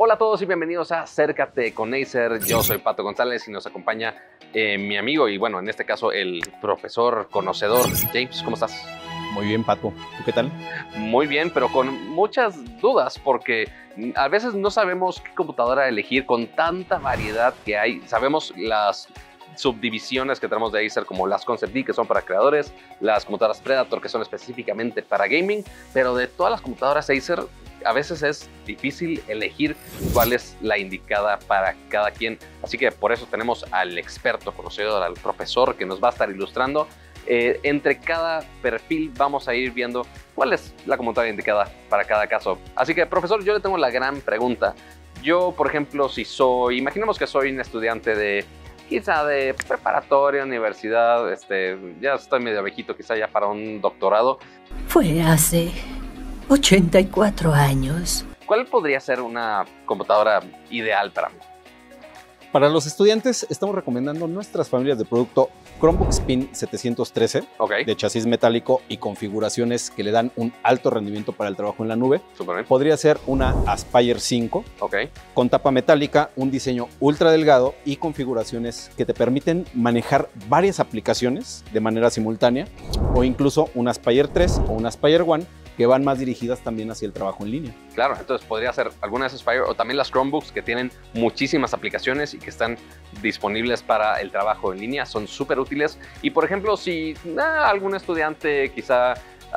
Hola a todos y bienvenidos a Acércate con Acer. Yo soy Pato González y nos acompaña mi amigo y bueno, en este caso el profesor conocedor. James, ¿cómo estás? Muy bien, Pato. ¿Tú qué tal? Muy bien, pero con muchas dudas porque a veces no sabemos qué computadora elegir con tanta variedad que hay. Sabemos las subdivisiones que tenemos de Acer como las Concept D, que son para creadores, las computadoras Predator, que son específicamente para gaming, pero de todas las computadoras Acer a veces es difícil elegir cuál es la indicada para cada quien. Así que por eso tenemos al experto conocedor, al profesor que nos va a estar ilustrando. Entre cada perfil vamos a ir viendo cuál es la computadora indicada para cada caso. Así que, profesor, yo le tengo la gran pregunta. Yo, por ejemplo, imaginemos que soy un estudiante de quizá de preparatoria, universidad, ya estoy medio viejito, quizá ya para un doctorado. Fue hace 84 años. ¿Cuál podría ser una computadora ideal para mí? Para los estudiantes estamos recomendando nuestras familias de producto Chromebook Spin 713 de chasis metálico y configuraciones que le dan un alto rendimiento para el trabajo en la nube. Podría ser una Aspire 5 con tapa metálica, un diseño ultra delgado y configuraciones que te permiten manejar varias aplicaciones de manera simultánea, o incluso una Aspire 3 o una Aspire 1 que van más dirigidas también hacia el trabajo en línea. Claro, entonces podría ser alguna de esas Aspire o también las Chromebooks que tienen muchísimas aplicaciones y que están disponibles para el trabajo en línea, son súper útiles. Y por ejemplo, si algún estudiante, quizá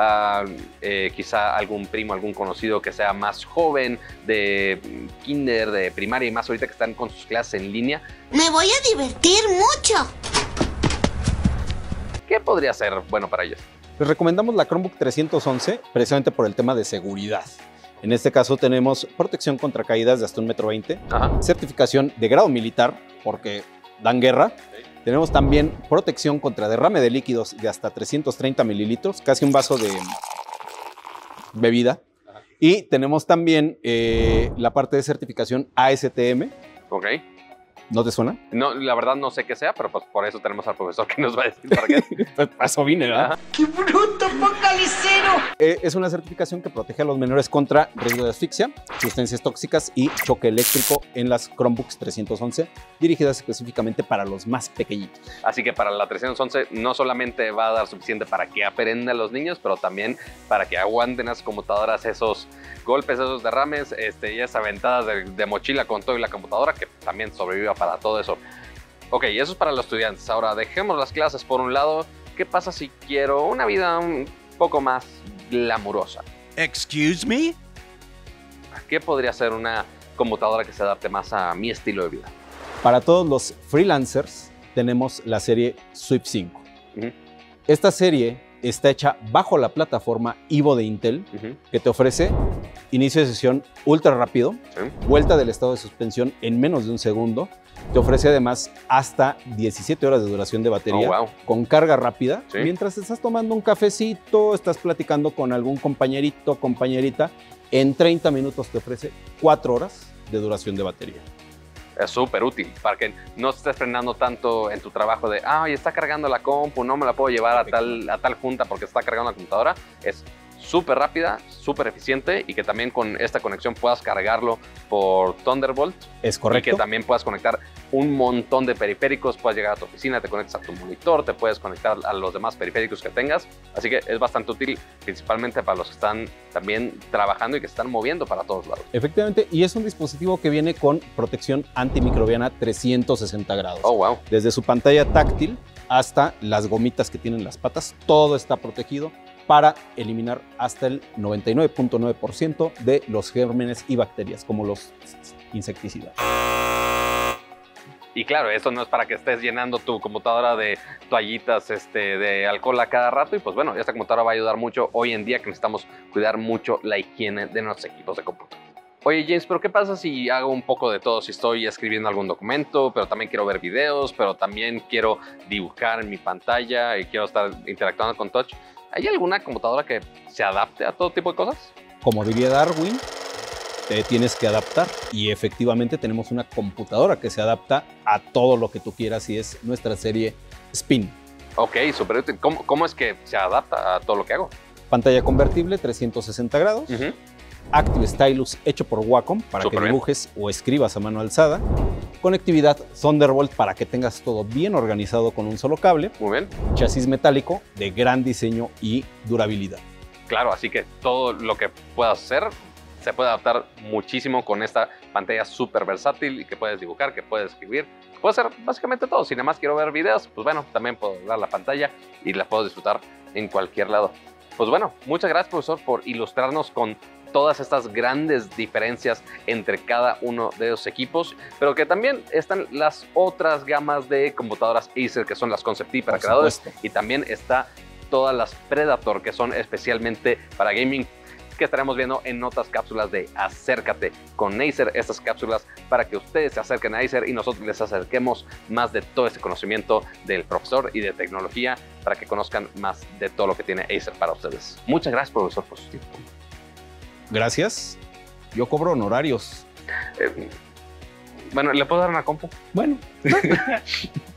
algún primo, algún conocido que sea más joven, de kinder, de primaria y más ahorita que están con sus clases en línea, me voy a divertir mucho. ¿Qué podría ser bueno para ellos? Les recomendamos la Chromebook 311 precisamente por el tema de seguridad. En este caso tenemos protección contra caídas de hasta 1,20 m, certificación de grado militar porque dan guerra. Tenemos también protección contra derrame de líquidos de hasta 330 mililitros, casi un vaso de bebida. Y tenemos también la parte de certificación ASTM. ¿No te suena? No, la verdad no sé qué sea, pero pues por eso tenemos al profesor que nos va a decir para qué. Pues para eso vine, ¿verdad? ¡Qué bruto, focalicero! Es una certificación que protege a los menores contra riesgo de asfixia, sustancias tóxicas y choque eléctrico en las Chromebooks 311, dirigidas específicamente para los más pequeñitos. Así que para la 311 no solamente va a dar suficiente para que aprendan los niños, pero también para que aguanten las computadoras esos golpes, esos derrames, y esas aventadas de mochila con todo y la computadora, que también sobreviva para todo eso. Ok, eso es para los estudiantes. Ahora dejemos las clases por un lado. ¿Qué pasa si quiero una vida un poco más glamurosa? Excuse me? ¿Qué podría ser una computadora que se adapte más a mi estilo de vida? Para todos los freelancers tenemos la serie Swift 5. Esta serie está hecha bajo la plataforma Evo de Intel, que te ofrece inicio de sesión ultra rápido, vuelta del estado de suspensión en menos de un segundo. Te ofrece además hasta 17 horas de duración de batería con carga rápida. Mientras estás tomando un cafecito, estás platicando con algún compañerito, compañerita, en 30 minutos te ofrece 4 horas de duración de batería. Es súper útil para que no estés frenando tanto en tu trabajo de está cargando la compu, no me la puedo llevar a tal junta porque está cargando la computadora. Es súper rápida, súper eficiente y que también con esta conexión puedas cargarlo por Thunderbolt. Es correcto. Y que también puedas conectar un montón de periféricos, puedes llegar a tu oficina, te conectas a tu monitor, te puedes conectar a los demás periféricos que tengas. Así que es bastante útil, principalmente para los que están también trabajando y que se están moviendo para todos lados. Efectivamente, y es un dispositivo que viene con protección antimicrobiana 360 grados. Desde su pantalla táctil hasta las gomitas que tienen las patas, todo está protegido para eliminar hasta el 99.9% de los gérmenes y bacterias, como los insecticidas. Y claro, esto no es para que estés llenando tu computadora de toallitas de alcohol a cada rato. Y pues bueno, esta computadora va a ayudar mucho hoy en día que necesitamos cuidar mucho la higiene de nuestros equipos de cómputo. Oye, James, pero ¿qué pasa si hago un poco de todo? Si estoy escribiendo algún documento, pero también quiero ver videos, pero también quiero dibujar en mi pantalla y quiero estar interactuando con touch. ¿Hay alguna computadora que se adapte a todo tipo de cosas? Como diría Darwin, te tienes que adaptar. Y efectivamente tenemos una computadora que se adapta a todo lo que tú quieras y es nuestra serie Spin. Ok, súper útil. ¿Cómo es que se adapta a todo lo que hago? Pantalla convertible, 360 grados. Active Stylus hecho por Wacom para que dibujes o escribas a mano alzada. Conectividad Thunderbolt para que tengas todo bien organizado con un solo cable. Muy bien. Chasis metálico de gran diseño y durabilidad. Claro, así que todo lo que puedas hacer se puede adaptar muchísimo con esta pantalla súper versátil y que puedes dibujar, que puedes escribir. Puedo hacer básicamente todo. Si nada más quiero ver videos, pues bueno, también puedo dar la pantalla y la puedo disfrutar en cualquier lado. Pues bueno, muchas gracias, profesor, por ilustrarnos con todas estas grandes diferencias entre cada uno de los equipos, pero que también están las otras gamas de computadoras Acer, que son las Concept T para creadores, y también está todas las Predator, que son especialmente para gaming, que estaremos viendo en otras cápsulas de Acércate con Acer, estas cápsulas para que ustedes se acerquen a Acer y nosotros les acerquemos más de todo este conocimiento del profesor y de tecnología para que conozcan más de todo lo que tiene Acer para ustedes. Muchas gracias, profesor, por su tiempo. Gracias. Yo cobro honorarios. Bueno, ¿le puedo dar una compu? Bueno.